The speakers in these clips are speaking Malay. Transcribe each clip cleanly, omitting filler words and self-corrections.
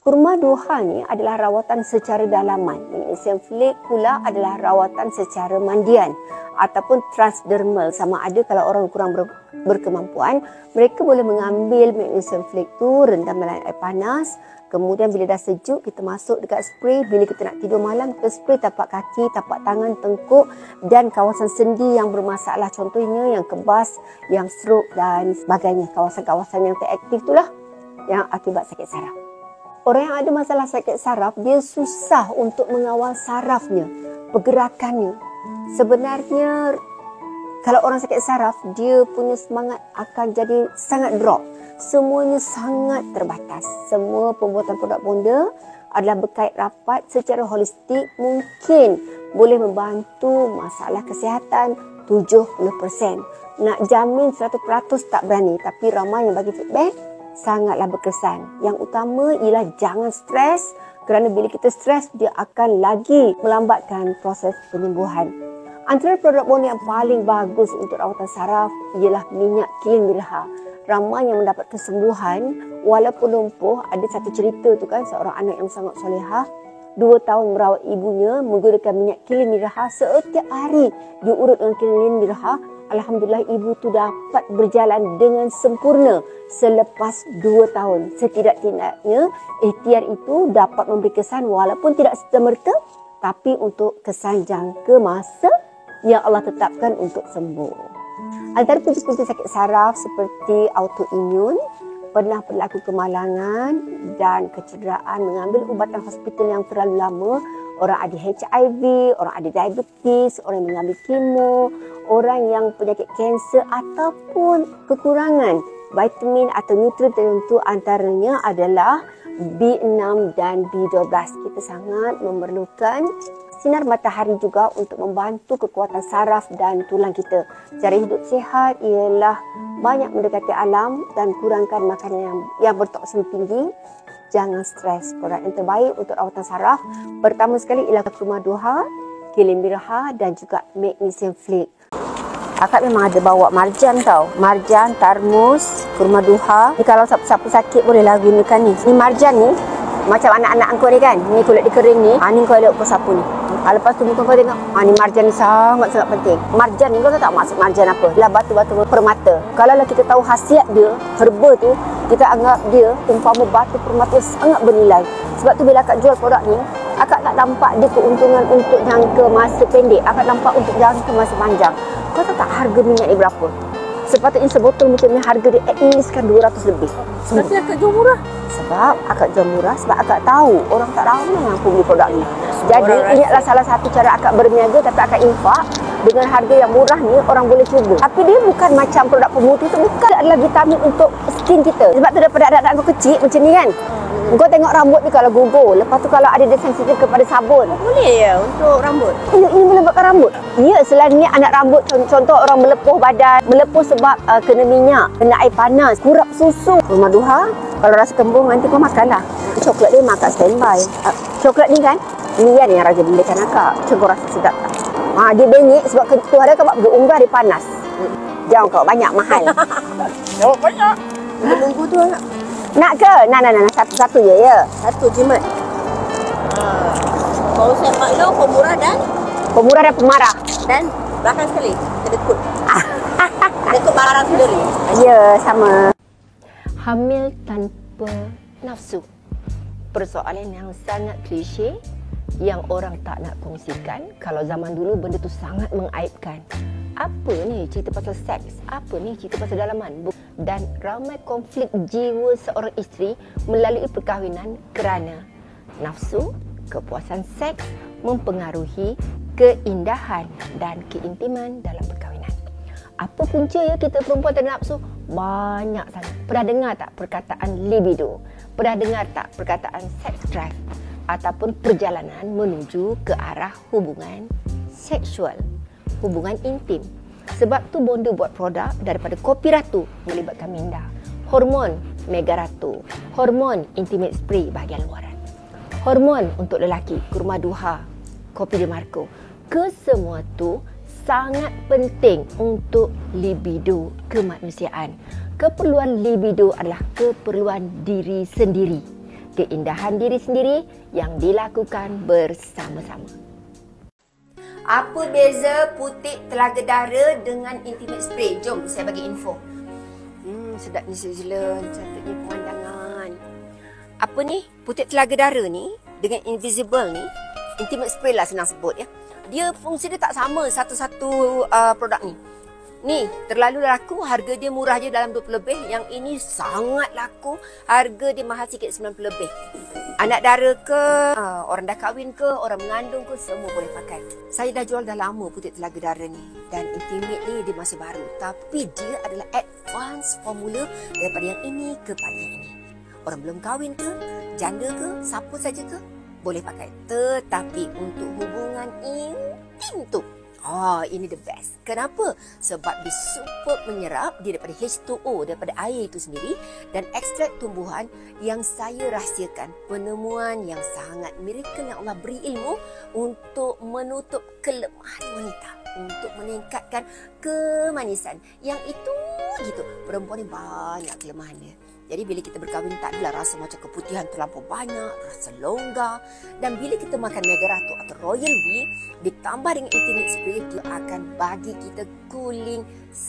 Kurma duha ni adalah rawatan secara dalaman. Magnesium flick pula adalah rawatan secara mandian ataupun transdermal. Sama ada kalau orang kurang berkemampuan, mereka boleh mengambil magnesium flick tu, rendam dalam air panas. Kemudian bila dah sejuk, kita masuk dekat spray. Bila kita nak tidur malam, kita spray tapak kaki, tapak tangan, tengkuk dan kawasan sendi yang bermasalah. Contohnya yang kebas, yang stroke dan sebagainya. Kawasan-kawasan yang teraktif itulah yang akibat sakit saraf. Orang yang ada masalah sakit saraf, dia susah untuk mengawal sarafnya, pergerakannya. Sebenarnya, kalau orang sakit saraf, dia punya semangat akan jadi sangat drop. Semuanya sangat terbatas. Semua pembuatan produk bonda adalah berkait rapat secara holistik, mungkin boleh membantu masalah kesihatan 70%. Nak jamin 100% tak berani, tapi ramai yang bagi feedback sangatlah berkesan. Yang utama ialah jangan stres, kerana bila kita stres, dia akan lagi melambatkan proses penyembuhan. Antara produk bonda yang paling bagus untuk rawatan saraf ialah minyak kiln birha. Ramai yang mendapat kesembuhan walaupun lumpuh. Ada satu cerita tu kan, seorang anak yang sangat solehah, 2 tahun merawat ibunya menggunakan minyak kiln birha. Setiap hari diurut dengan kiln birha. Alhamdulillah, ibu tu dapat berjalan dengan sempurna selepas 2 tahun. Setidak-tidaknya, ikhtiar itu dapat memberi kesan walaupun tidak serta-merta, tapi untuk kesan jangka masa yang Allah tetapkan untuk sembuh. Antara punca-punca sakit saraf seperti autoimun, pernah berlaku kemalangan dan kecederaan mengambil ubatan hospital yang terlalu lama, orang ada HIV, orang ada diabetes, orang yang mengambil kemo, orang yang penyakit kanser ataupun kekurangan vitamin atau nutrien tertentu, antaranya adalah B6 dan B12. Kita sangat memerlukan sinar matahari juga untuk membantu kekuatan saraf dan tulang kita. Cara hidup sihat ialah banyak mendekati alam dan kurangkan makanan yang bertoksin tinggi. Jangan stres. Produk yang terbaik untuk rawatan saraf pertama sekali ialah kurma duha, kiln birha dan juga magnesium flick. Akak memang ada bawa marjan tau. Marjan, tarmus, kurma duha. Ni kalau siapa sakit bolehlah gunakan ni. Ni marjan ni macam anak-anak kau ni kan. Ni kulit dia kering ni. Ni kau elok kau sapu ni. Lepas tu muka kau tengok. Ni marjan ni sangat-sangat penting. Marjan ni kau tahu tak maksud marjan apa? Ialah batu-batu permata. Kalau kita tahu khasiat dia, herba tu, kita anggap dia umpama batu permata sangat bernilai. Sebab tu bila akak jual produk ni, akak tak nampak dia keuntungan untuk jangka masa pendek. Akak nampak untuk jangka masa panjang. Kau tahu tak harga minyak ni berapa? Sepatutnya sebotol macam ni harga dia at least kan 200 lebih. Tapi akak jual murah. Sebab akak jual murah, sebab akak tahu orang tak ramai yang aku beli produk ni. Jadi inilah salah satu cara akak berniaga, tapi akak infak dengan harga yang murah ni orang boleh cuba. Tapi dia bukan macam produk pemutih tu, bukan adalah vitamin untuk skin kita. Sebab tu daripada anak-anak kau kecil macam ni kan. Kau tengok rambut ni kalau gugur. Lepas tu kalau ada dia sensitif kepada sabun. Boleh ya untuk rambut? Ini melembabkan rambut. Ya, selain ni anak rambut, contoh orang melepuh badan. Melepuh sebab kena minyak, kena air panas, kurap susu. Kurma duha, kalau rasa kembung nanti kau makanlah. Coklat dia makan standby. Coklat ni kan, ni kan yang Raja belikan akak. Cuba rasa sedap tak? Dia bengik sebab tu hari kau pergi unggah dia panas. Jangan kau banyak mahal. Jawab banyak. Menunggu tu nak. Nak ke? Nak. Satu-satu je ya. Satu je mat. Kau set Mak Long pemurah dan pemarah. Dan belakang sekali kedekut. Kedekut barang sendiri. Ya, sama. Hamil tanpa nafsu. Persoalan yang sangat klise yang orang tak nak kongsikan. Kalau zaman dulu benda tu sangat mengaibkan. Apa ni cerita pasal seks? Apa ni cerita pasal dalaman? Dan ramai konflik jiwa seorang isteri melalui perkahwinan kerana nafsu, kepuasan seks mempengaruhi keindahan dan keintiman dalam perkahwinan. Apa punca ya kita perempuan tak nafsu? Banyak sangat. Pernah dengar tak perkataan libido? Pernah dengar tak perkataan sex drive? Ataupun perjalanan menuju ke arah hubungan seksual, hubungan intim. Sebab tu bonda buat produk daripada kopi ratu melibatkan minda, hormon mega ratu, hormon intimate spray bahagian luaran, hormon untuk lelaki kurma duha, kopi Demarco. Kesemua tu sangat penting untuk libido kemanusiaan. Keperluan libido adalah keperluan diri sendiri. keindahan diri sendiri yang dilakukan bersama-sama. Apa beza putik telaga dara dengan intimate spray? Jom saya bagi info. Sedapnya New Zealand, cantiknya pemandangan. Apa ni? Putik telaga dara ni dengan invisible ni, intimate spray lah senang sebut ya. Dia fungsi dia tak sama satu-satu produk ni. Ni terlalu laku, harga dia murah je dalam 20 lebih. Yang ini sangat laku, harga dia mahal sikit 90 lebih. Anak dara ke, orang dah kahwin ke, orang mengandung ke, semua boleh pakai. Saya dah jual dah lama putik telaga dara ni. Dan intimate ni dia masih baru. Tapi dia adalah advance formula daripada yang ini kepada yang ini. Orang belum kahwin ke, janda ke, siapa saja ke, boleh pakai. Tetapi untuk hubungan intim tu, ini the best. Kenapa? Sebab dia super menyerap dia daripada H2O, daripada air itu sendiri, dan ekstrak tumbuhan yang saya rahsiakan. Penemuan yang sangat miracle yang Allah beri ilmu untuk menutup kelemahan wanita, untuk meningkatkan kemanisan. Yang itu gitu, perempuan ni banyak kelemahan dia. Jadi bila kita berkahwin tak adalah rasa macam keputihan terlampau banyak, rasa longgar. Dan bila kita makan Mega Ratu atau Royal V ditambah dengan intimate spray, dia akan bagi kita cooling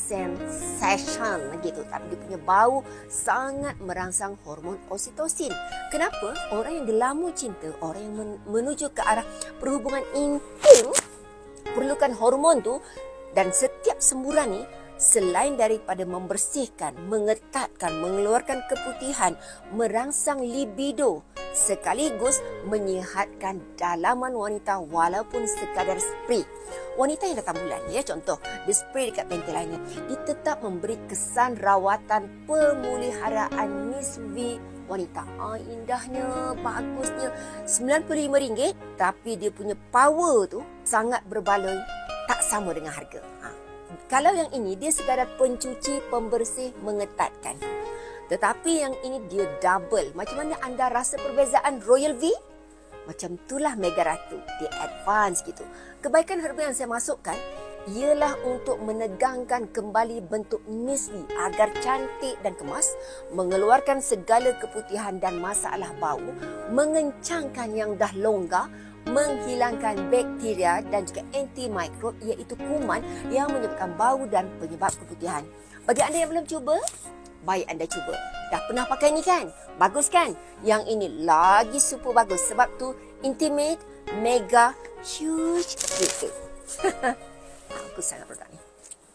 sensation gitu. Tapi dia punya bau sangat merangsang hormon oksitosin. Kenapa? Orang yang gelamo cinta, orang yang menuju ke arah perhubungan intim perlukan hormon tu. Dan setiap semburan ni selain daripada membersihkan, mengetatkan, mengeluarkan keputihan, merangsang libido, sekaligus menyihatkan dalaman wanita walaupun sekadar spray. Wanita yang datang bulan, ya contoh, dia spray dekat panty liner, dia tetap memberi kesan rawatan pemuliharaan Miss V wanita. Indahnya, bagusnya, RM95, tapi dia punya power tu sangat berbaloi, tak sama dengan harga. Kalau yang ini, dia sekadar pencuci, pembersih, mengetatkan. Tetapi yang ini dia double. Macam mana anda rasa perbezaan Royal V? Macam itulah Mega Ratu. Dia advance gitu. Kebaikan herba yang saya masukkan ialah untuk menegangkan kembali bentuk Miss V agar cantik dan kemas, mengeluarkan segala keputihan dan masalah bau, mengencangkan yang dah longgar, menghilangkan bakteria dan juga antimikrob, iaitu kuman yang menyebabkan bau dan penyebab keputihan. Bagi anda yang belum cuba, baik anda cuba. Dah pernah pakai ni kan? Bagus kan? Yang ini lagi super bagus. Sebab tu Intimate Mega Huge gitu. Aku sangat produk ni.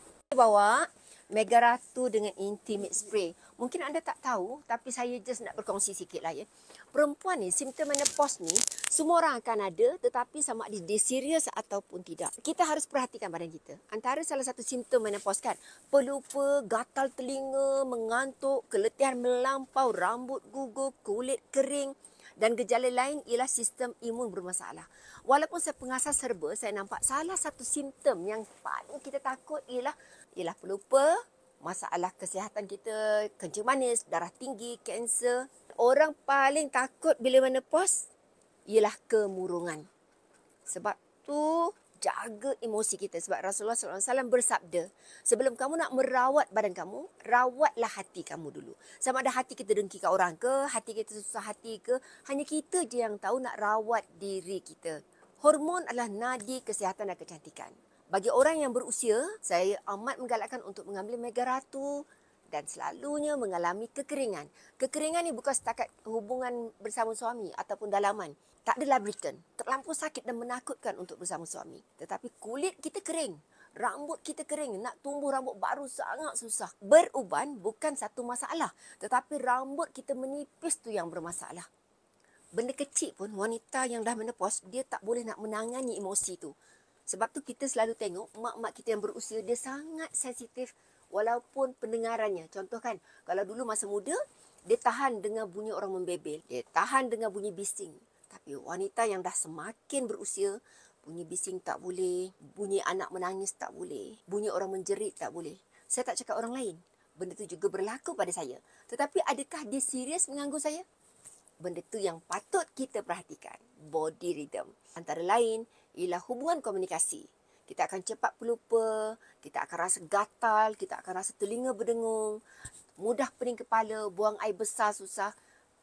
Bawa Mega Ratu dengan Intimate Spray. Mungkin anda tak tahu, tapi saya just nak berkongsi sikit lah ya. Perempuan ni, simptom menopause ni, semua orang akan ada, tetapi sama ada dia serius ataupun tidak. Kita harus perhatikan badan kita. Antara salah satu simptom menopause kan, pelupa, gatal telinga, mengantuk, keletihan melampau, rambut gugur, kulit kering. Dan gejala lain ialah sistem imun bermasalah. Walaupun saya pengasas herba, saya nampak salah satu simptom yang paling kita takut ialah pelupa, masalah kesihatan kita, kencing manis, darah tinggi, kanser. Orang paling takut bila menopause ialah kemurungan. Sebab tu jaga emosi kita. Sebab Rasulullah SAW bersabda, sebelum kamu nak merawat badan kamu, rawatlah hati kamu dulu. Sama ada hati kita dengki kat orang ke, hati kita susah hati ke, hanya kita je yang tahu nak rawat diri kita. Hormon adalah nadi kesihatan dan kecantikan. Bagi orang yang berusia, saya amat menggalakkan untuk mengambil Mega Ratu dan selalunya mengalami kekeringan. Kekeringan ni bukan setakat hubungan bersama suami ataupun dalaman. Tak adalah berikan. Terlampau sakit dan menakutkan untuk bersama suami. Tetapi kulit kita kering. Rambut kita kering. Nak tumbuh rambut baru sangat susah. Beruban bukan satu masalah. Tetapi rambut kita menipis tu yang bermasalah. Benda kecil pun wanita yang dah menopause, dia tak boleh nak menangani emosi tu. Sebab tu kita selalu tengok mak-mak kita yang berusia, dia sangat sensitif walaupun pendengarannya. Contoh kan, kalau dulu masa muda, dia tahan dengan bunyi orang membebel. Dia tahan dengan bunyi bising. Tapi wanita yang dah semakin berusia, bunyi bising tak boleh, bunyi anak menangis tak boleh, bunyi orang menjerit tak boleh. Saya tak cakap orang lain. Benda tu juga berlaku pada saya. Tetapi adakah dia serius mengganggu saya? Benda tu yang patut kita perhatikan. Body rhythm. Antara lain ialah hubungan komunikasi. Kita akan cepat pelupa, kita akan rasa gatal, kita akan rasa telinga berdengung, mudah pening kepala, buang air besar susah.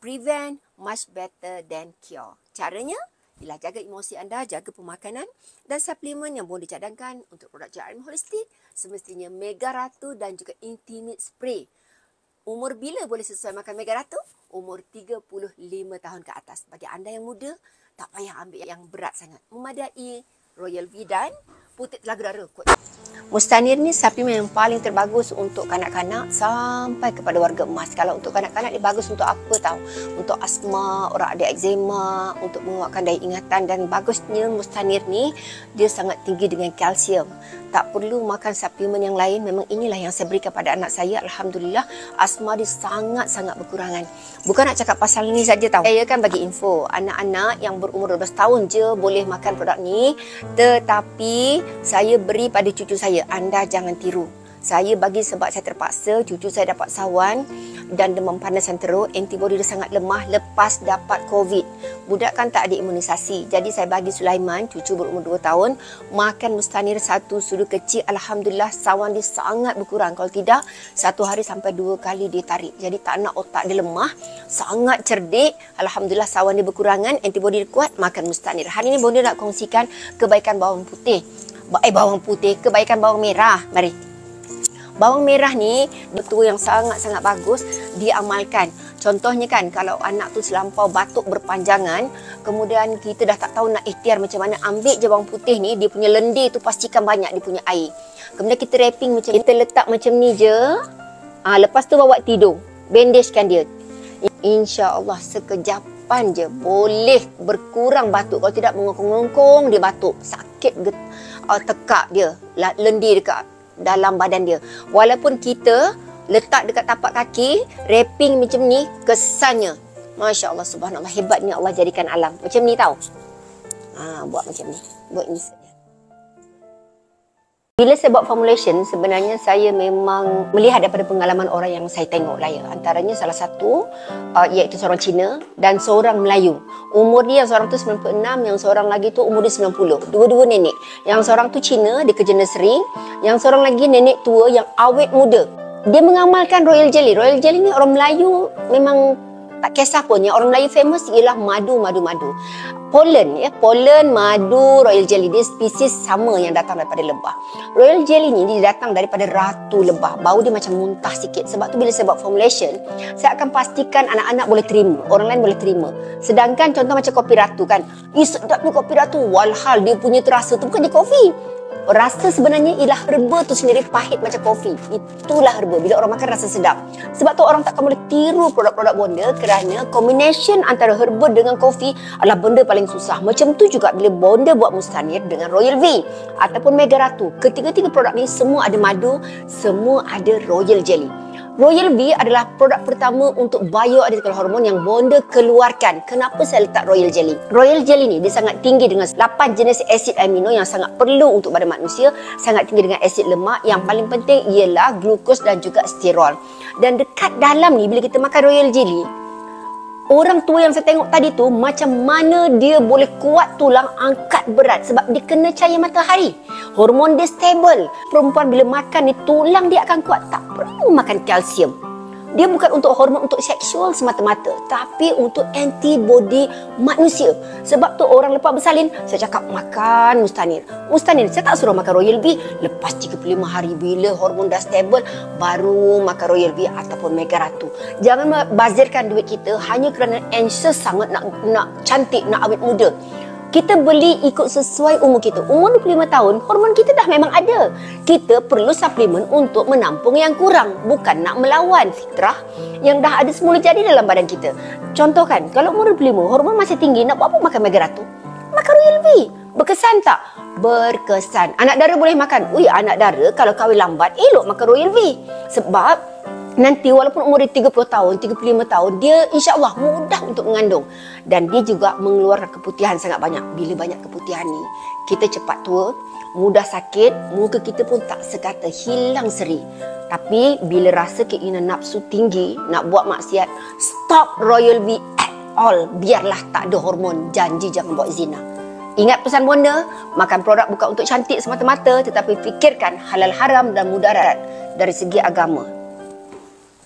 Prevent much better than cure. Caranya ialah jaga emosi anda, jaga pemakanan dan suplemen yang boleh dicadangkan untuk produk JRM Holistic semestinya Mega Ratu dan juga Intimate Spray. Umur bila boleh sesuai makan Mega Ratu? Umur 35 tahun ke atas. Bagi anda yang muda, tak payah ambil yang berat sangat. Memadai Royal V dan putih telaga dara. Mustanir ni suplemen yang paling terbagus untuk kanak-kanak sampai kepada warga emas. Kalau untuk kanak-kanak dia bagus untuk apa tahu? Untuk asma, orang ada eczema, untuk menguatkan daya ingatan, dan bagusnya Mustanir ni dia sangat tinggi dengan kalsium. Tak perlu makan suplemen yang lain. Memang inilah yang saya berikan pada anak saya. Alhamdulillah asma dia sangat-sangat berkurangan. Bukan nak cakap pasal ni saja tahu. Saya kan bagi info, anak-anak yang berumur 12 tahun je boleh makan produk ni. Tetapi saya beri pada cucu saya. Anda jangan tiru. Saya bagi sebab saya terpaksa, cucu saya dapat sawan dan demam panas yang teruk, antibody dia sangat lemah lepas dapat COVID. Budak kan tak ada imunisasi. Jadi saya bagi Sulaiman, cucu berumur 2 tahun, makan Mustanir 1 sudu kecil. Alhamdulillah sawan dia sangat berkurang. Kalau tidak, 1 hari sampai 2 kali dia tarik. Jadi tak nak otak dia lemah, sangat cerdik. Alhamdulillah sawan dia berkurangan, antibody dia kuat, makan Mustanir. Hari ini Bonda nak kongsikan kebaikan bawang putih. Kebaikan bawang merah. Mari. Bawang merah ni betul yang sangat-sangat bagus diamalkan. Contohnya kan, kalau anak tu selampau batuk berpanjangan, kemudian kita dah tak tahu nak ikhtiar macam mana, ambil je bawang putih ni, dia punya lendir tu pastikan banyak dia punya air. Kemudian kita wrapping macam ni, kita letak macam ni je. Lepas tu bawa tidur, bandagekan dia. InsyaAllah sekejapan je boleh berkurang batuk. Kalau tidak mengongkong-ngongkong dia batuk, sakit tekak dia, lendir dekat dalam badan dia. Walaupun kita letak dekat tapak kaki, wrapping macam ni, kesannya Masya Allah, subhanallah, hebatnya Allah jadikan alam. Macam ni tau. Buat macam ni. Buat ni saja. Bila saya buat formulation, sebenarnya saya memang melihat daripada pengalaman orang yang saya tengok lah ya. Antaranya salah satu iaitu seorang Cina dan seorang Melayu. Umur dia yang seorang tu 96, yang seorang lagi tu umur dia 90. Dua-dua nenek. Yang seorang tu Cina, dia kerja nursery. Yang seorang lagi nenek tua yang awet muda. Dia mengamalkan Royal Jelly. Royal Jelly ni orang Melayu memang tak kisah pun. Yang orang Melayu famous ialah madu. Pollen, madu, Royal Jelly. Dia spesies sama yang datang daripada lebah. Royal Jelly ni dia datang daripada ratu lebah. Bau dia macam muntah sikit. Sebab tu bila saya buat formulation, saya akan pastikan anak-anak boleh terima, orang lain boleh terima. Sedangkan contoh macam kopi ratu kan, sedapnya kopi ratu, walhal dia punya terasa tu bukan dia kopi. Rasa sebenarnya ialah herba tu sendiri pahit macam kopi. Itulah herba. Bila orang makan rasa sedap. Sebab tu orang takkan boleh tiru produk-produk Bonda kerana combination antara herba dengan kopi adalah benda paling susah. Macam tu juga bila Bonda buat Mustanir dengan Royal V ataupun Mega Ratu. Ketiga-tiga produk ni semua ada madu, semua ada Royal Jelly. Royal V adalah produk pertama untuk bioidentical hormon yang Bonda keluarkan. Kenapa saya letak Royal Jelly? Royal Jelly ni dia sangat tinggi dengan 8 jenis asid amino yang sangat perlu untuk badan manusia, sangat tinggi dengan asid lemak, yang paling penting ialah glukos dan juga sterol. Dan dekat dalam ni bila kita makan Royal Jelly, orang tua yang saya tengok tadi tu macam mana dia boleh kuat tulang, angkat berat sebab dia kena cahaya matahari. Hormon dia stable. Perempuan bila makan ni tulang dia akan kuat. Tak perlu makan kalsium. Dia bukan untuk hormon untuk seksual semata-mata, tapi untuk antibody manusia. Sebab tu orang lepas bersalin, saya cakap makan Mustanir. Mustanir, saya tak suruh makan Royal V. Lepas 35 hari bila hormon dah stable, baru makan Royal V ataupun Mega Ratu. Jangan bazirkan duit kita hanya kerana anxious sangat nak cantik, nak awet muda. Kita beli ikut sesuai umur kita. Umur 25 tahun, hormon kita dah memang ada. Kita perlu suplemen untuk menampung yang kurang. Bukan nak melawan fitrah yang dah ada semula jadi dalam badan kita. Contoh kan, kalau umur 25, hormon masih tinggi, nak buat apa makan Mega Ratu? Makan Royal V. Berkesan tak? Berkesan. Anak dara boleh makan. Anak dara kalau kahwin lambat, elok makan Royal V. Sebab nanti walaupun umur dia 30 tahun, 35 tahun, dia insya-Allah mudah untuk mengandung. Dan dia juga mengeluarkan keputihan sangat banyak. Bila banyak keputihan ni, kita cepat tua, mudah sakit, muka kita pun tak sekata hilang seri. Tapi bila rasa keinginan nafsu tinggi, nak buat maksiat, stop Royal V at all. Biarlah tak ada hormon, janji jangan buat zina. Ingat pesan Bonda, makan produk bukan untuk cantik semata-mata, tetapi fikirkan halal haram dan mudarat dari segi agama.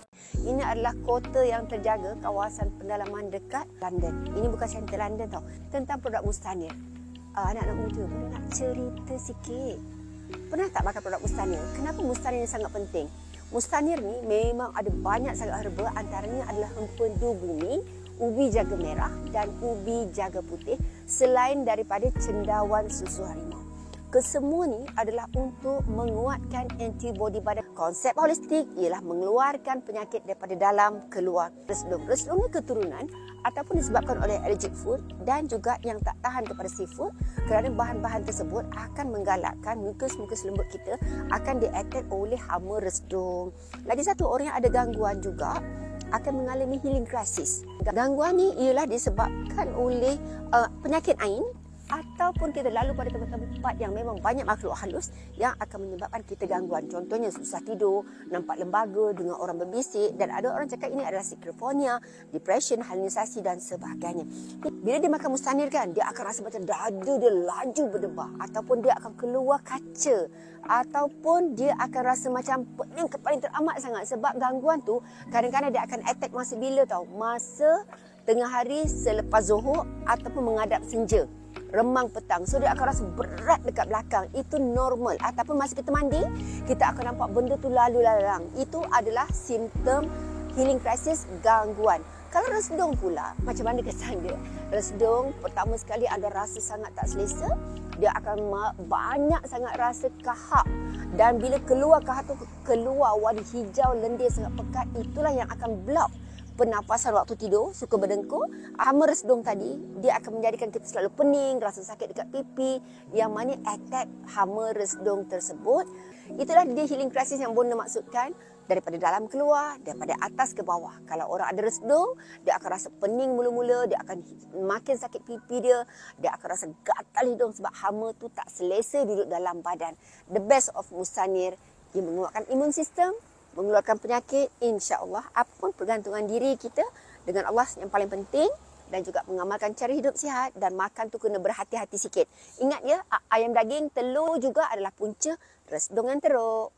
ini adalah kota yang terjaga, kawasan pendalaman dekat London. Ini bukan center London tau. Tentang produk Mustanir. Anak-anak muda, boleh nak cerita sikit? Pernah tak makan produk Mustanir? Kenapa Mustanir ni sangat penting? Mustanir ni memang ada banyak sangat herba, antaranya adalah empedu bumi, ubi jaga merah dan ubi jaga putih, selain daripada cendawan susu harimau. Kesemua ni adalah untuk menguatkan antibody badan. Konsep holistik ialah mengeluarkan penyakit daripada dalam keluar. Resdung ni keturunan ataupun disebabkan oleh allergic food dan juga yang tak tahan kepada seafood, kerana bahan-bahan tersebut akan menggalakkan mukus-mukus lembut kita akan di-attack oleh hama resdung. Lagi satu, orang yang ada gangguan juga akan mengalami healing crisis. Gangguan ni ialah disebabkan oleh penyakit ain, ataupun kita lalu pada tempat-tempat yang memang banyak makhluk halus yang akan menyebabkan kita gangguan. Contohnya susah tidur, nampak lembaga, dengar orang berbisik, dan ada orang cakap ini adalah skizofrenia, depression, halusinasi dan sebagainya. Bila dia makan Mustanir kan, dia akan rasa macam dada dia laju berdebar, ataupun dia akan keluar kaca, ataupun dia akan rasa macam pening paling teramat sangat. Sebab gangguan tu kadang-kadang dia akan attack masa bila tau? Masa tengah hari selepas zuhur ataupun menghadap senja, remang petang. So dia akan rasa berat dekat belakang. Itu normal. Ataupun masa kita mandi, kita akan nampak benda tu lalu lalang. Itu adalah simptom healing crisis, gangguan. Kalau resdung pula, macam mana kesan dia? Resdung pertama sekali ada rasa sangat tak selesa. Dia akan banyak sangat rasa kahak. Dan bila keluar kahak tu, keluar warna hijau lendir sangat pekat. Itulah yang akan block pernafasan waktu tidur, suka berdengkur. Hama resdung tadi, dia akan menjadikan kita selalu pening, rasa sakit dekat pipi, yang mana attack hama resdung tersebut. Itulah dia healing crisis yang Bonda maksudkan, daripada dalam keluar, daripada atas ke bawah. Kalau orang ada resdung, dia akan rasa pening mula-mula, dia akan makin sakit pipi dia akan rasa gatal hidung sebab hama tu tak selesa duduk dalam badan. The best of Mustanir, dia menguatkan imun sistem, mengeluarkan penyakit, insya-Allah. Apapun pergantungan diri kita dengan Allah yang paling penting, dan juga mengamalkan cara hidup sihat, dan makan tu kena berhati-hati sikit. Ingat ya, ayam daging, telur juga adalah punca resdung yang teruk.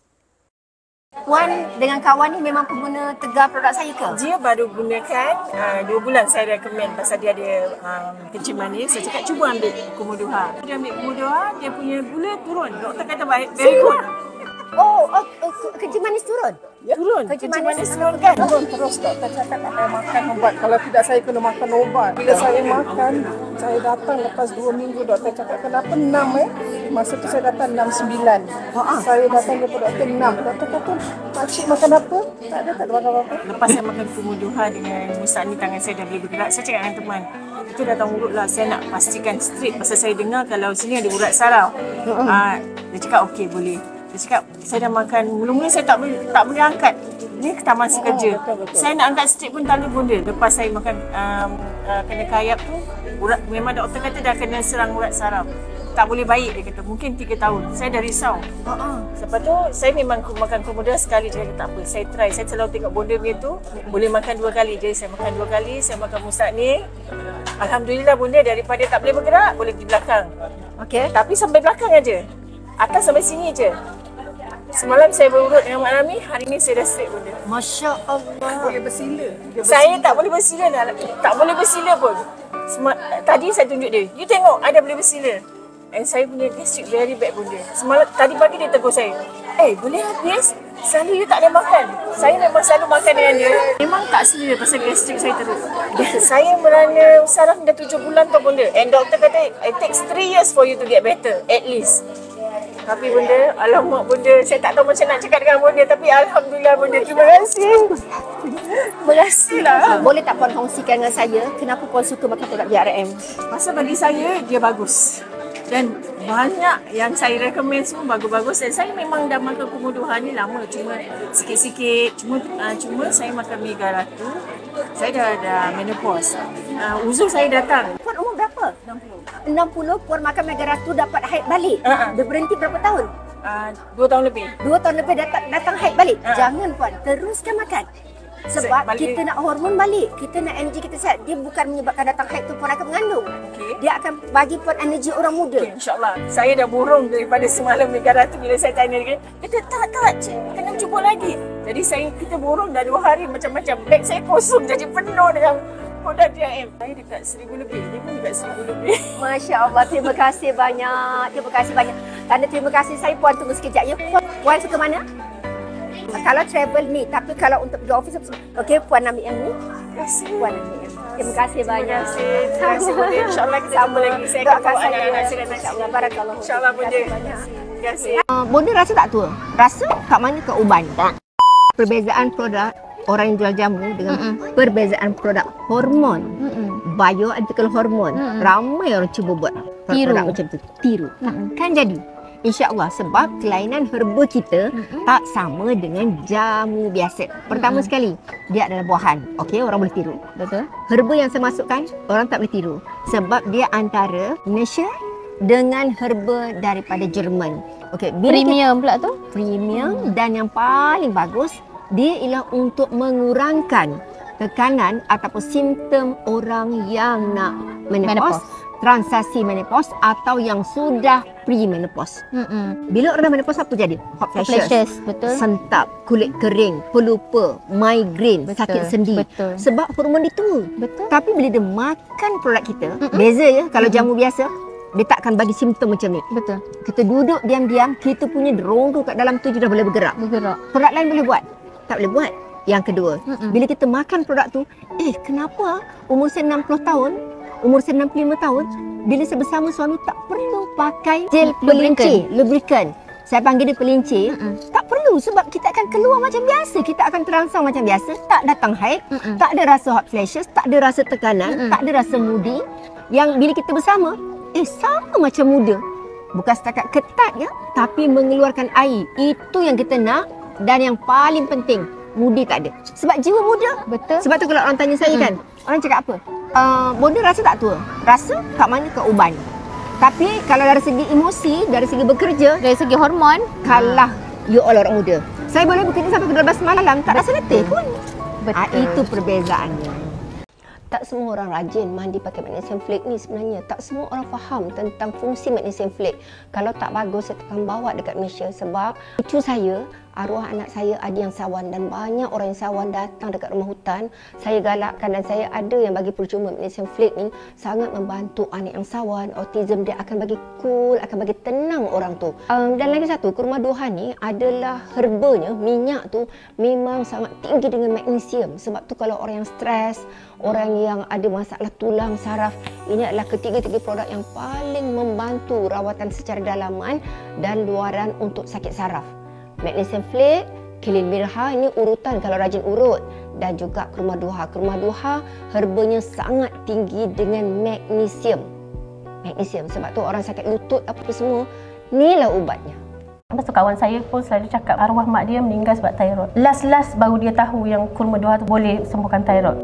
Puan dengan kawan ni memang pengguna tegar produk saya ke? Dia baru gunakan 2 bulan saya recommend pasal dia ada kencing manis. Saya cakap cuba ambil Komodoha. Dia ambil Komodoha, dia punya gula turun. Doktor kata baik, very good. Kencing manis turun? Ya, turun. Kencing manis turun kan? Turun terus doktor cakap tak payah makan ubat. Kalau tidak saya kena makan ubat. Bila saya makan, saya datang lepas 2 minggu doktor cakap kenapa 6 Masa tu saya datang 6-9. Saya datang kepada doktor 6. Doktor kata, pakcik makan apa? Tak ada makan apa-apa. Lepas saya makan Komodoha dengan Mustanir, tangan saya dah boleh bergerak. Saya cakap dengan teman, itu datang urut lah. Saya nak pastikan straight pasal saya dengar kalau sini ada urat saraf. Dia cakap okey boleh. Dia cakap, saya dah makan, mula-mula saya tak boleh angkat. Ni taman sekerja. Saya nak angkat straight pun tak boleh bunda. Lepas saya makan kena kayap tu, memang doktor kata dah kena serang urat saraf. Tak boleh baik, dia kata. Mungkin 3 tahun. Saya dah risau. Lepas tu, saya memang makan Komodoha sekali. Dia kata tak apa, saya try. Saya selalu tengok bonda punya tu, boleh makan 2 kali. Jadi saya makan 2 kali, saya makan Mustanir. Alhamdulillah bonda daripada tak boleh bergerak, boleh pergi belakang. Okey. Tapi sampai belakang aja. Atas sampai sini je. Semalam saya berurut dengan Mak Nami, hari ni saya dah straight bunda. Masya Allah. Boleh bersila. Saya tak boleh bersila nak. Tak boleh bersila pun. Tadi saya tunjuk dia. You tengok, I dah boleh bersila. And saya punya gastric very bad bunda. Semalam, tadi pagi dia tegur saya. Boleh habis? Selalu you tak ada makan. Saya memang selalu makan dengan dia. Memang tak selera pasal gastric saya teruk. Saya merana saraf dah 7 bulan tau bunda. And doktor kata, it takes 3 years for you to get better. At least. Tapi bunda, alamak bunda, saya tak tahu macam nak cakap dengan bunda. Tapi alhamdulillah bunda, terima kasih. Terima kasih lah. Boleh tak puan kongsikan dengan saya kenapa puan suka makan produk BRM? Pasal bagi saya, dia bagus. Dan banyak yang saya recommend semua bagus-bagus. Dan saya memang dah makan Komodoha ni lama. Cuma sikit-sikit. Cuma saya makan Mega Ratu. Saya dah menopause. Uzur saya datang. Puan umur berapa? 60. Puan makan Mega Ratu dapat haid balik. Dia berhenti berapa tahun? 2 tahun lebih. 2 tahun lebih datang haid balik. Jangan puan, teruskan makan. Sebab balik. kita nak hormon balik. Kita nak energi kita sihat. Dia bukan menyebabkan datang haid tu puan akan mengandung. Okey. Dia akan bagi puan energi orang muda. Okay, InsyaAllah. Saya dah burung daripada semalam negara tu bila saya tanya dia. Kata tak, cik, kena cuba lagi. Jadi kita burung dah 2 hari macam-macam. Beg saya kosong jadi penuh dengan produk DIM. Saya dekat 1,000 lebih. Dia pun dekat 1,000 lebih. Masya Allah, terima kasih banyak. Terima kasih banyak. Tanda terima kasih saya puan tunggu sekejap ya. Puan suka mana? Kalau travel ni, tapi kalau untuk pergi office, okey puan ambil yang ni. Terima kasih. Puan ambil yang ni. Terima kasih banyak. Terima kasih Bunda. InsyaAllah kita jumpa lagi. Saya akan bawa anak-anak saya dan InsyaAllah. Barakallah. InsyaAllah Bunda. Terima kasih. Bunda rasa tak tua? Rasa kat mana kat uban? Perbezaan produk orang yang jual jamu dengan perbezaan produk hormon. Bioidentical hormon. Ramai orang cuba buat produk macam tu. Tiru. Kan jadi? InsyaAllah sebab kelainan herba kita tak sama dengan jamu biasa. Pertama sekali, dia adalah buahan. Okey, orang boleh tiru. Betul. Herba yang saya masukkan, orang tak boleh tiru. Sebab dia antara Malaysia dengan herba daripada Jerman. Okey, Premium pula tu? Premium dan yang paling bagus, dia ialah untuk mengurangkan tekanan ataupun simptom orang yang nak menopause, transisi menopause atau yang sudah pre-menopause. Bila orang dah menopause apa jadi? Hot flashes, betul. sentak, kulit kering, pelupa, migraine, Betul, sakit sendi. betul. Sebab hormon dia tua. Betul. Tapi bila dia makan produk kita, beza ya kalau jamu biasa, dia takkan bagi simptom macam ni. Betul. Kita duduk diam-diam, kita punya rongga kat dalam tu dah boleh bergerak. Produk lain boleh buat? Tak boleh buat. Yang kedua, bila kita makan produk tu, kenapa umur saya 60 tahun, umur saya 65 tahun, bila saya bersama suami tak perlu pakai gel pelincir, lubricant. Saya panggil dia pelincir. Tak perlu sebab kita akan keluar macam biasa. Kita akan terangsang macam biasa. Tak datang haid, tak ada rasa hot flashes, tak ada rasa tekanan, tak ada rasa moody. Yang bila kita bersama, sama macam muda. Bukan setakat ketat ya, tapi mengeluarkan air. Itu yang kita nak. Dan yang paling penting, moody tak ada. Sebab jiwa muda. Betul. Sebab tu kalau orang tanya saya kan, orang cakap apa? Bunda rasa tak tua? Rasa kat mana? Kat uban. Tapi kalau dari segi emosi, dari segi bekerja, Dari segi hormon, kalah you all orang muda. Saya boleh bekerja sampai ke 12 malam, tak rasa letih pun. Itu perbezaannya. Tak semua orang rajin mandi pakai magnesium flake ni sebenarnya. Tak semua orang faham tentang fungsi magnesium flake. Kalau tak bagus, saya akan bawa dekat Malaysia. Sebab cucu saya, arwah anak saya ada yang sawan dan banyak orang yang sawan datang dekat rumah hutan. Saya galakkan dan saya ada yang bagi percuma magnesium flake ni sangat membantu anak yang sawan, autism. Dia akan bagi cool, akan bagi tenang orang tu. Dan lagi satu, kurma duha ni adalah herbanya, minyak tu memang sangat tinggi dengan magnesium. Sebab tu kalau orang yang stres, orang yang ada masalah tulang, saraf, ini adalah ketiga-tiga produk yang paling membantu rawatan secara dalaman dan luaran untuk sakit saraf. Magnesium flake, kilin mirha, ini urutan kalau rajin urut, dan juga kurma duha. Kurma duha herbanya sangat tinggi dengan magnesium. Sebab tu orang sakit lutut apa semua, inilah ubatnya. Lepas tu kawan saya pun selalu cakap arwah mak dia meninggal sebab thyroid. Last baru dia tahu yang kurma duha tu boleh sembuhkan thyroid.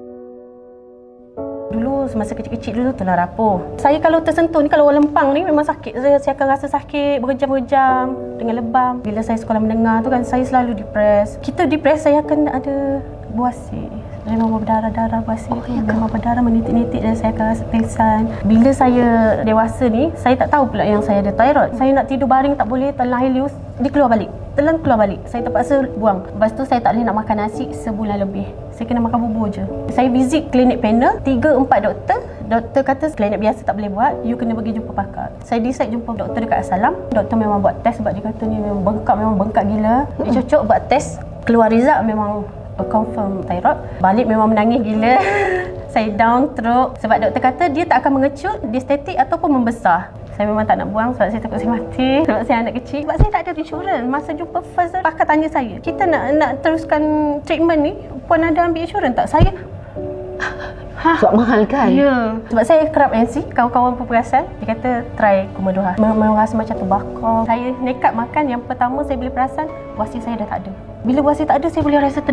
Dulu semasa kecil-kecil dulu tulang rapuh. Saya kalau tersentuh ni, kalau orang lempang ni memang sakit. Saya akan rasa sakit berjam-jam dengan lebam. Bila saya sekolah menengah tu kan, saya selalu depres. Kita depres, saya akan ada buasir. Memang berdarah-darah buasir. Memang berdarah menitik-nitik dan saya akan rasa pingsan. Bila saya dewasa ni, saya tak tahu pula yang saya ada thyroid. Saya nak tidur baring tak boleh, telan air lius, dia keluar balik. Telan keluar balik. Saya terpaksa buang. Lepas tu saya tak boleh nak makan nasi sebulan lebih. Saya kena makan bubur je. Saya visit klinik panel, 3-4 doktor. Doktor kata klinik biasa tak boleh buat, you kena pergi jumpa pakar. Saya decide jumpa doktor dekat Asalam. Doktor memang buat test sebab dia kata ni memang bengkak gila. Dia cocok buat test. Keluar result memang confirm thyroid. Balik memang menangis gila. Saya down teruk sebab doktor kata dia tak akan mengecut, dia statik ataupun membesar. Saya memang tak nak buang sebab saya takut saya mati. Sebab saya anak kecil. Sebab saya tak ada insurans. Masa jumpa first, pakar tanya saya, kita nak teruskan treatment ni, puan ada ambil insurans tak? Saya Sebab mahal kan? Ya. Sebab saya kerap MC, kawan-kawan perasan, dia kata try kurma duha. Memang rasa macam terbakar. Saya nekat makan, yang pertama saya boleh perasan, buasir saya dah tak ada. Bila buasir tak ada, saya boleh rasa tenang.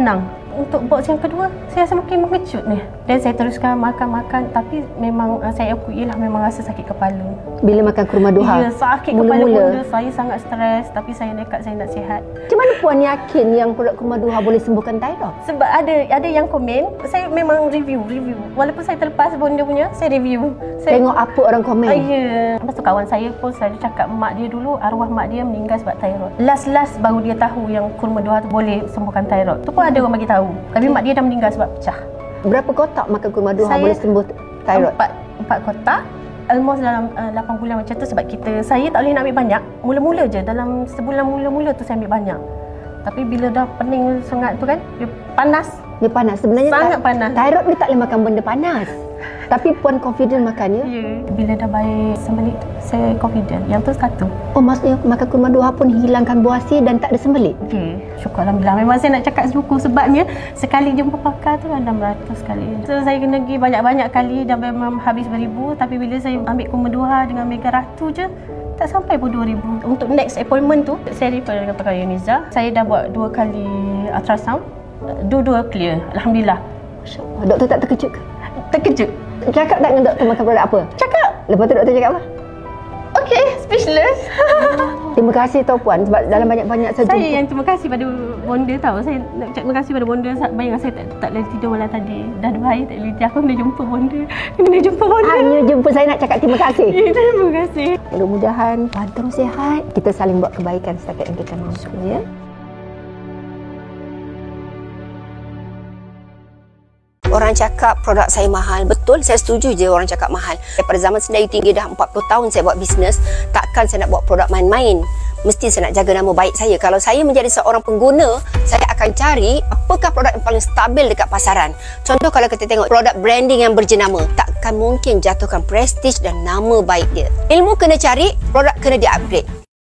Untuk box yang kedua, saya rasa makin mengecut ni. Dan saya teruskan makan, tapi memang saya akui lah memang rasa sakit kepala. Bila makan kurma duha? Ya, sakit kepala benda. Saya sangat stres, tapi saya nekat saya nak sihat. Macam mana puan yakin yang produk kurma duha boleh sembuhkan thyroid? Sebab ada yang komen, saya memang review. Walaupun saya terlepas bonda punya, saya review. Tengok apa orang komen? Ya. Lepas tu kawan saya pun selalu cakap mak dia dulu, arwah mak dia meninggal sebab thyroid. Last baru dia tahu yang kurma duha tu boleh sembuhkan thyroid. Tu pun ada orang bagi tahu. Tapi mak dia dah meninggal sebab pecah. Berapa kotak makan kurma duha boleh sembuh thyroid? 4 kotak. Almost dalam 8 bulan macam tu sebab saya tak boleh nak ambil banyak. Mula-mula je, dalam sebulan mula-mula tu saya ambil banyak. Tapi bila dah pening sangat tu kan, dia panas. Dia panas. Sebenarnya sangat panas. Thyroid dia tak boleh makan benda panas. Tapi puan confident makannya? Ya. Bila dah baik sembelit tu, saya confident. Yang tu satu. Oh, maksudnya makan kurma duha pun hilangkan buasi dan tak ada sembelit? Ya. Syukur Alhamdulillah. Memang saya nak cakap syukur sebabnya sekali jumpa pakar tu ada 600 kali. So, saya kena pergi banyak-banyak kali dan memang habis beribu. Tapi bila saya ambil kurma duha dengan Mega Ratu je, tak sampai pun 2,000. Untuk next appointment tu, saya refer dengan Pakar Yuniza. Saya dah buat 2 kali ultrasound. Dua-dua clear. Alhamdulillah. Masya Allah. Doktor tak terkejut ke? Terkejut. Cakap tak dengan doktor makan produk apa? Cakap. Lepas tu doktor cakap apa? Okay, speechless. Terima kasih tau puan sebab dalam banyak-banyak saya Saya yang terima kasih pada bonda tahu. Saya nak ucap terima kasih pada bonda. Bayangkan saya tak boleh tidur malam tadi. Dah 2 hari tak boleh tidur. Aku kena jumpa bonda. Kena jumpa bonda. Hanya jumpa saya nak cakap terima kasih. Ya, terima kasih. Mudah-mudahan puan terus sihat. Kita saling buat kebaikan setakat yang kita mampu, ya. Orang cakap produk saya mahal. Betul, saya setuju je orang cakap mahal. Daripada zaman sendiri tinggi dah 40 tahun saya buat bisnes, takkan saya nak buat produk main-main. Mesti saya nak jaga nama baik saya. Kalau saya menjadi seorang pengguna, saya akan cari apakah produk yang paling stabil dekat pasaran. Contoh kalau kita tengok produk branding yang berjenama, takkan mungkin jatuhkan prestige dan nama baik dia. Ilmu kena cari, produk kena di-upgrade.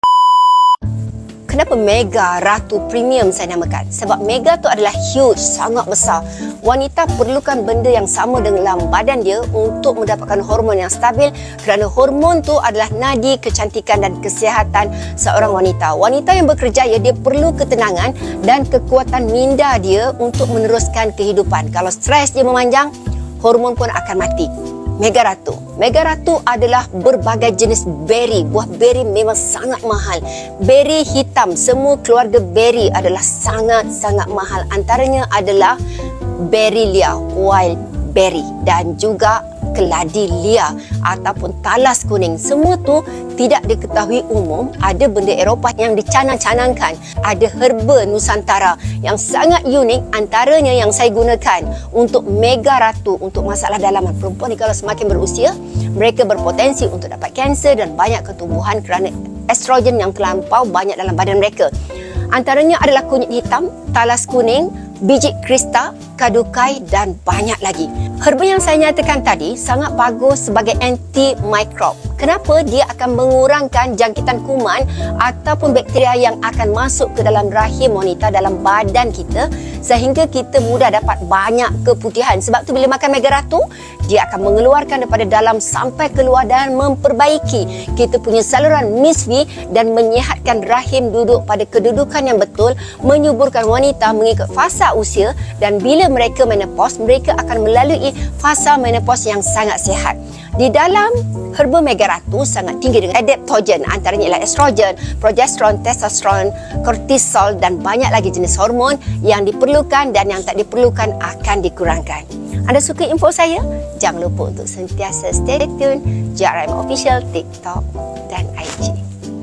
Kenapa Mega Ratu Premium saya namakan? Sebab Mega tu adalah huge, sangat besar. Wanita perlukan benda yang sama dalam badan dia untuk mendapatkan hormon yang stabil kerana hormon tu adalah nadi kecantikan dan kesihatan seorang wanita. Wanita yang berkerjaya, dia perlu ketenangan dan kekuatan minda dia untuk meneruskan kehidupan. Kalau stres dia memanjang, hormon pun akan mati. Mega Ratu. Mega Ratu adalah berbagai jenis beri. Buah beri memang sangat mahal. Beri hitam, semua keluarga beri adalah sangat-sangat mahal. Antaranya adalah beri liar, wild berry, dan juga keladi liar ataupun talas kuning. Semua tu tidak diketahui umum. Ada benda Eropah yang dicanang-canangkan. Ada herba Nusantara yang sangat unik. Antaranya yang saya gunakan untuk Mega Ratu, untuk masalah dalaman. Perempuan ni kalau semakin berusia, mereka berpotensi untuk dapat kanser dan banyak ketumbuhan kerana estrogen yang terlampau banyak dalam badan mereka. Antaranya adalah kunyit hitam, talas kuning, biji krista, kadukai dan banyak lagi. Herba yang saya nyatakan tadi sangat bagus sebagai anti-microbe. Kenapa? Dia akan mengurangkan jangkitan kuman ataupun bakteria yang akan masuk ke dalam rahim wanita, dalam badan kita, sehingga kita mudah dapat banyak keputihan. Sebab tu bila makan Mega Ratu, dia akan mengeluarkan daripada dalam sampai keluar dan memperbaiki kita punya saluran misfi dan menyihatkan rahim duduk pada kedudukan yang betul, menyuburkan wanita mengikut fasa usia, dan bila mereka menopause, mereka akan melalui fasa menopause yang sangat sihat. Di dalam herba Mega Ratu sangat tinggi dengan adaptogen, antaranya ialah estrogen, progesteron, testosteron, kortisol dan banyak lagi jenis hormon yang diperlukan dan yang tak diperlukan akan dikurangkan. Anda suka info saya? Jangan lupa untuk sentiasa stay tune JRM Official TikTok dan IG.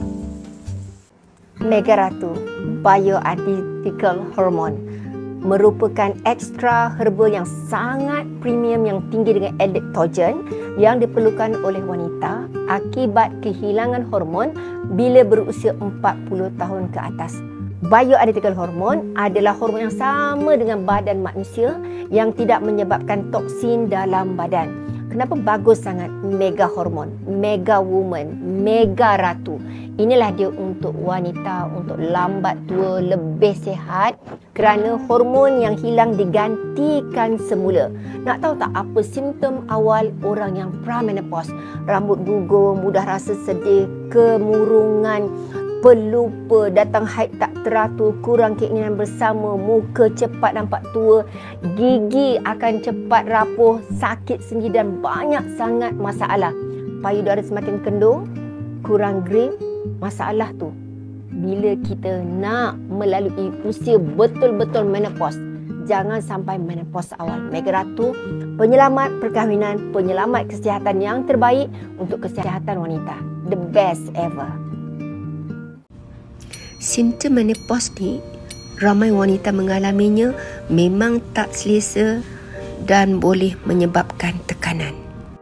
Mega Ratu Bioidentical Hormone merupakan ekstra herba yang sangat premium yang tinggi dengan adaptogen yang diperlukan oleh wanita akibat kehilangan hormon bila berusia 40 tahun ke atas. Bioidentical hormone adalah hormon yang sama dengan badan manusia yang tidak menyebabkan toksin dalam badan. Kenapa bagus sangat Mega Hormon, Mega Woman, Mega Ratu? Inilah dia untuk wanita, untuk lambat tua, lebih sihat kerana hormon yang hilang digantikan semula. Nak tahu tak apa simptom awal orang yang pramenopause? Rambut gugur, mudah rasa sedih, kemurungan, pelupa, datang haid tak teratur, kurang keinginan bersama, muka cepat nampak tua, gigi akan cepat rapuh, sakit sendi dan banyak sangat masalah. Payudara semakin kendor, kurang grip, masalah tu bila kita nak melalui usia betul-betul menopause. Jangan sampai menopause awal. Mega Ratu, penyelamat perkahwinan, penyelamat kesihatan yang terbaik untuk kesihatan wanita. The best ever. Simptom menopause ni, ramai wanita mengalaminya, memang tak selesa dan boleh menyebabkan tekanan.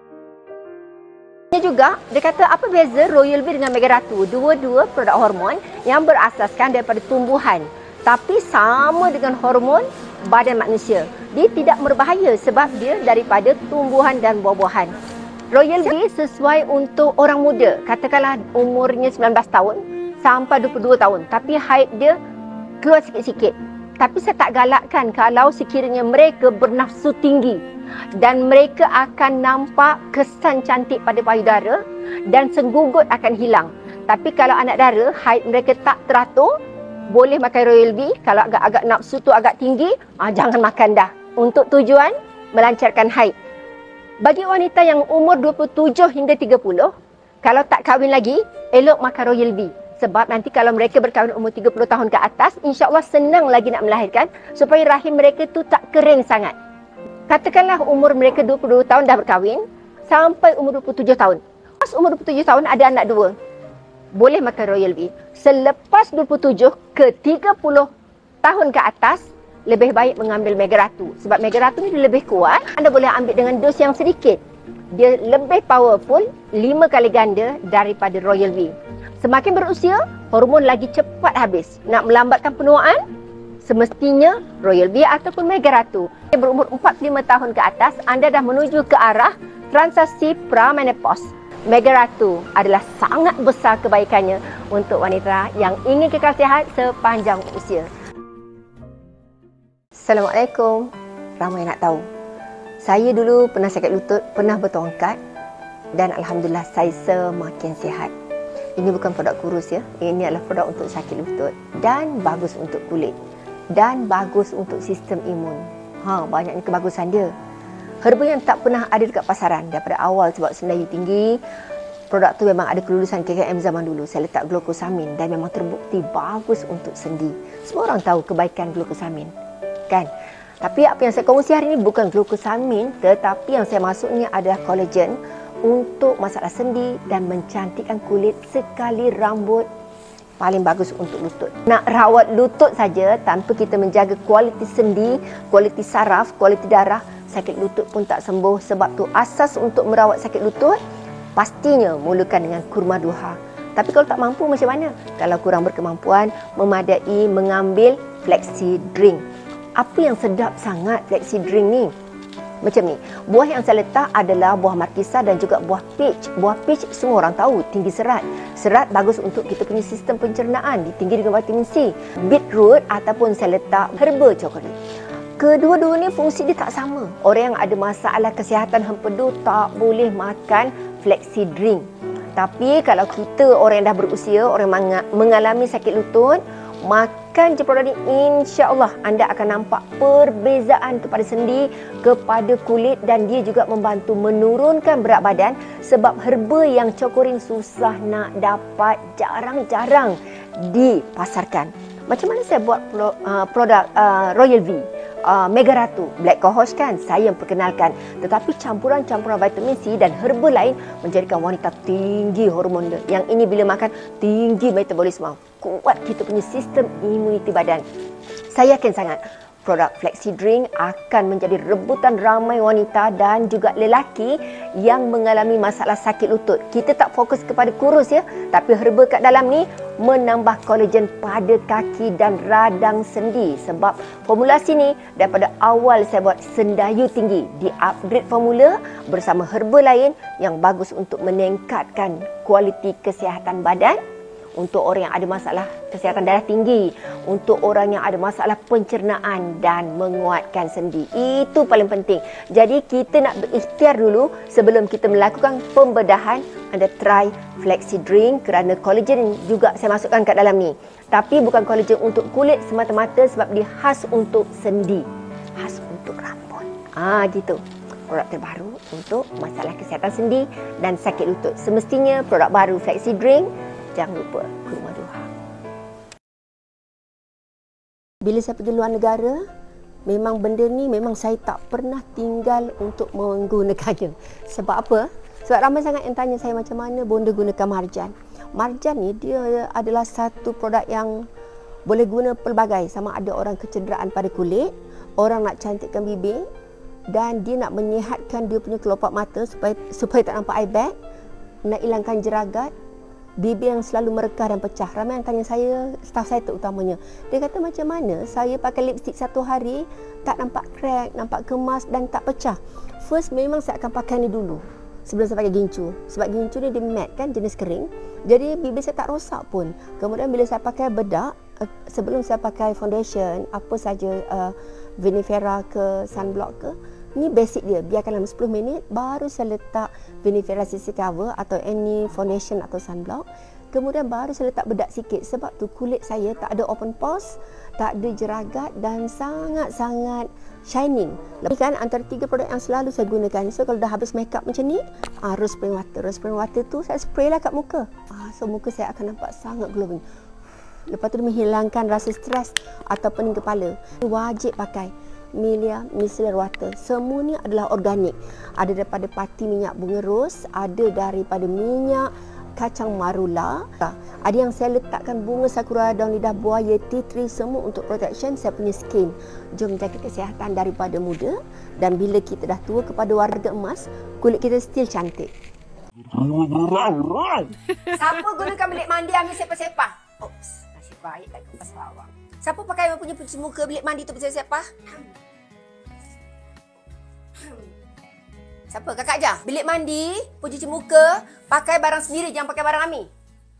Juga, dia kata apa beza Royal Bee dengan Mega Ratu? Dua-dua produk hormon yang berasaskan daripada tumbuhan, tapi sama dengan hormon badan manusia. Dia tidak berbahaya sebab dia daripada tumbuhan dan buah-buahan. Royal Bee sesuai untuk orang muda, katakanlah umurnya 19 tahun sampai 22 tahun, tapi haid dia keluar sikit-sikit. Tapi saya tak galakkan kalau sekiranya mereka bernafsu tinggi dan mereka akan nampak kesan cantik pada payudara dan senggugut akan hilang. Tapi kalau anak dara, haid mereka tak teratur, boleh makan Royal Bee. Kalau agak-agak nafsu tu agak tinggi, jangan makan dah. Untuk tujuan melancarkan haid. Bagi wanita yang umur 27 hingga 30, kalau tak kahwin lagi, elok makan Royal Bee. Sebab nanti kalau mereka berkahwin umur 30 tahun ke atas, insya-Allah senang lagi nak melahirkan supaya rahim mereka tu tak kering sangat. Katakanlah umur mereka 22 tahun dah berkahwin sampai umur 27 tahun. Pas umur 27 tahun ada anak dua, boleh makan Royal Bee. Selepas 27 ke 30 tahun ke atas, lebih baik mengambil Mega Ratu. Sebab Mega Ratu ni dia lebih kuat. Anda boleh ambil dengan dos yang sedikit. Dia lebih powerful, 5 kali ganda daripada Royal Bee. Semakin berusia, hormon lagi cepat habis. Nak melambatkan penuaan, semestinya Royal Bee ataupun Mega Ratu. Berumur 45 tahun ke atas, anda dah menuju ke arah transisi pra-menopause. Mega Ratu adalah sangat besar kebaikannya untuk wanita yang ingin kekal sihat sepanjang usia. Assalamualaikum. Ramai nak tahu. Saya dulu pernah sakit lutut, pernah bertongkat dan Alhamdulillah saya semakin sihat. Ini bukan produk kurus ya. Ini adalah produk untuk sakit lutut dan bagus untuk kulit dan bagus untuk sistem imun. Banyaknya kebagusan dia. Herba yang tak pernah ada dekat pasaran daripada awal sebab sendayu tinggi. Produk tu memang ada kelulusan KKM zaman dulu. Saya letak glukosamin dan memang terbukti bagus untuk sendi. Semua orang tahu kebaikan glukosamin, kan? Tapi apa yang saya kongsi hari ini bukan glukosamin, tetapi yang saya masuk ni adalah kolagen untuk masalah sendi dan mencantikkan kulit sekali rambut. Paling bagus untuk lutut. Nak rawat lutut saja tanpa kita menjaga kualiti sendi, kualiti saraf, kualiti darah, sakit lutut pun tak sembuh. Sebab tu asas untuk merawat sakit lutut pastinya mulakan dengan kurma duha. Tapi kalau tak mampu macam mana? Kalau kurang berkemampuan, memadai mengambil flexi drink. Apa yang sedap sangat flexi drink ni? Macam ni, buah yang saya letak adalah buah markisa dan juga buah peach. Buah peach semua orang tahu tinggi serat. Serat bagus untuk kita punya sistem pencernaan, tinggi dengan vitamin C. Beetroot ataupun saya letak herba coklat. Kedua-dua ni fungsi dia tak sama. Orang yang ada masalah kesihatan hempedu tak boleh makan flexi drink. Tapi kalau kita orang yang dah berusia, orang yang mengalami sakit lutut, makan je produk ni, insya-Allah anda akan nampak perbezaan kepada sendi, kepada kulit dan dia juga membantu menurunkan berat badan sebab herba yang cokorin susah nak dapat, jarang-jarang dipasarkan. Macam mana saya buat produk Royal Bee, Mega Ratu, Black Cohosh kan saya yang perkenalkan. Tetapi campuran-campuran vitamin C dan herba lain menjadikan wanita tinggi hormon dia. Yang ini bila makan tinggi metabolisme, kuat kita punya sistem imuniti badan. Saya yakin sangat produk Flexi Drink akan menjadi rebutan ramai wanita dan juga lelaki yang mengalami masalah sakit lutut. Kita tak fokus kepada kurus ya, tapi herba kat dalam ni menambah kolagen pada kaki dan radang sendi. Sebab formulasi ni daripada awal saya buat sendayu tinggi, di-upgrade formula bersama herba lain yang bagus untuk meningkatkan kualiti kesihatan badan untuk orang yang ada masalah kesihatan darah tinggi, untuk orang yang ada masalah pencernaan dan menguatkan sendi. Itu paling penting. Jadi kita nak berikhtiar dulu sebelum kita melakukan pembedahan. Anda try Flexi Drink kerana collagen juga saya masukkan kat dalam ni. Tapi bukan collagen untuk kulit semata-mata sebab dia khas untuk sendi, khas untuk rambut. Gitu. Produk terbaru untuk masalah kesihatan sendi dan sakit lutut. Semestinya produk baru Flexi Drink, jangan lupa ke Rumah Joha. Bila saya pergi luar negara, memang benda ni memang saya tak pernah tinggal untuk menggunakannya. Sebab apa? Sebab ramai sangat yang tanya saya macam mana bonda gunakan marjan. Marjan ni dia adalah satu produk yang boleh guna pelbagai. Sama ada orang kecederaan pada kulit, orang nak cantikkan bibir, dan dia nak menyihatkan dia punya kelopak mata supaya tak nampak eye bag, nak hilangkan jeragat, bibir yang selalu merekah dan pecah. Ramai yang tanya saya, staf saya terutamanya. Dia kata macam mana saya pakai lipstick satu hari tak nampak crack, nampak kemas dan tak pecah. First memang saya akan pakai ni dulu sebelum saya pakai gincu. Sebab gincu ni dia matte kan, jenis kering. Jadi bibir saya tak rosak pun. Kemudian bila saya pakai bedak, sebelum saya pakai foundation, apa saja Vinifera ke sunblock ke, ni basic dia. Biarkan dalam 10 minit, baru saya letak Vinifera CC cover atau any foundation atau sunblock. Kemudian baru saya letak bedak sikit. Sebab tu kulit saya tak ada open pores, tak ada jeragat dan sangat-sangat shining. Lebih kan antara 3 produk yang selalu saya gunakan. So kalau dah habis makeup macam ni, rose spring water. Rose spring water tu saya spray lah kat muka. So muka saya akan nampak sangat glowing. Lepas tu dia menghilangkan rasa stres atau pening kepala. Wajib pakai Milia Micellar Water. Semua ni adalah organik. Ada daripada pati minyak bunga ros, ada daripada minyak kacang marula. Ada yang saya letakkan bunga sakura, daun lidah buaya, tea tree, semua untuk protection saya punya skin. Jom jaga kesihatan daripada muda, dan bila kita dah tua kepada warga emas, kulit kita still cantik. Siapa gunakan bilik mandi ambil sepah-sepah? Oops, nasib baik tak kepas awak. Siapa pakai punya pencuci muka bilik mandi tu sepah-sepah? Siapa? Kakak aja. Bilik mandi, pencuci muka, pakai barang sendiri, jangan pakai barang Ami.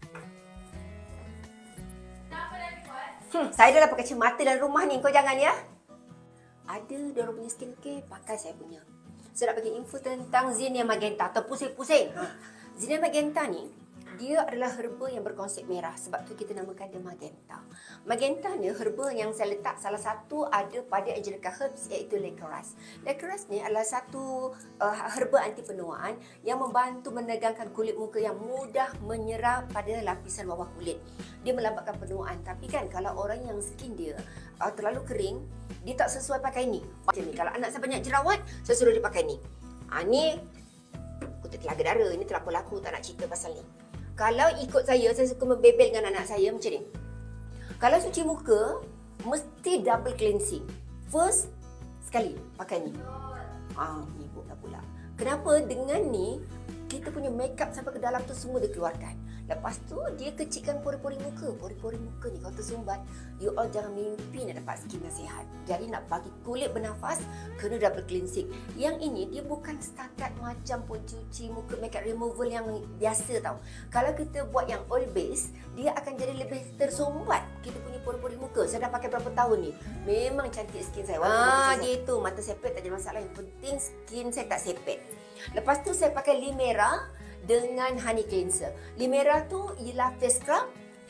Saya dah pakai cermata dalam rumah ni, kau jangan ya. Ada dia orang punya skincare, pakai saya punya. Saya nak bagi info tentang Zinnia Magenta atau pusing-pusing. Zinnia Magenta ni, dia adalah herba yang berkonsep merah. Sebab tu kita namakan dia Magenta. Magenta ni herba yang saya letak salah satu ada pada Angelica Herbs, iaitu Licorice. Licorice ni adalah satu herba anti penuaan yang membantu menegangkan kulit muka yang mudah menyerap pada lapisan bawah kulit. Dia melambatkan penuaan. Tapi kan kalau orang yang skin dia terlalu kering, dia tak sesuai pakai ni. Macam ni, kalau anak saya banyak jerawat, saya suruh dia pakai ni. Ni kutip telaga dara. Ini terlaku laku, tak nak cerita pasal ni. Kalau ikut saya suka membebel dengan anak saya macam ni. Kalau cuci muka, mesti double cleansing. First, sekali pakai ni. Ni pula. Kenapa? Dengan ni, kita punya makeup sampai ke dalam tu semua dikeluarkan. Lepas tu, dia kecilkan pori-pori muka. Pori-pori muka ni kalau tersumbat, you all jangan mimpi nak dapat skin yang sihat. Jadi nak bagi kulit bernafas, kena double cleansing. Yang ini, dia bukan setakat macam pencuci muka makeup removal yang biasa tau. Kalau kita buat yang oil base, dia akan jadi lebih tersumbat kita punya pori-pori muka. Saya dah pakai berapa tahun ni. Memang cantik skin saya. Gitu. Mata sepet tak ada masalah. Yang penting skin saya tak sepet. Lepas tu saya pakai Limera dengan honey cleanser. Limera tu ialah face scrub,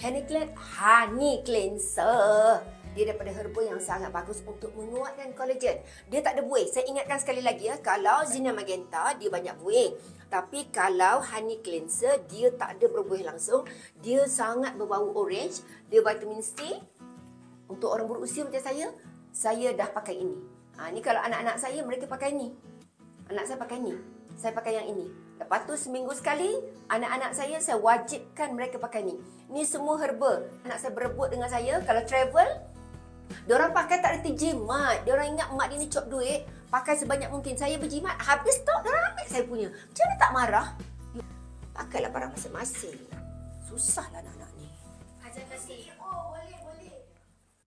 honey cleanser. Dia daripada herba yang sangat bagus untuk menguatkan kolagen. Dia tak ada buih. Saya ingatkan sekali lagi ya, kalau Zinnia Magenta dia banyak buih. Tapi kalau honey cleanser dia tak ada berbuih langsung. Dia sangat berbau orange, dia vitamin C. Untuk orang berusia macam saya dah pakai ini. Ni kalau anak-anak saya mereka pakai ni. Anak saya pakai ni. Saya pakai yang ini. Lepas tu seminggu sekali, anak-anak saya wajibkan mereka pakai ni. Ni semua herba. Anak saya berebut dengan saya. Kalau travel, diorang pakai tak reti jimat. Diorang ingat mak dia ni cop duit. Pakai sebanyak mungkin. Saya berjimat, habis stok, diorang ambil saya punya. Macam mana tak marah? Pakailah barang masing-masing. Susahlah anak-anak ni. Hajar kasih.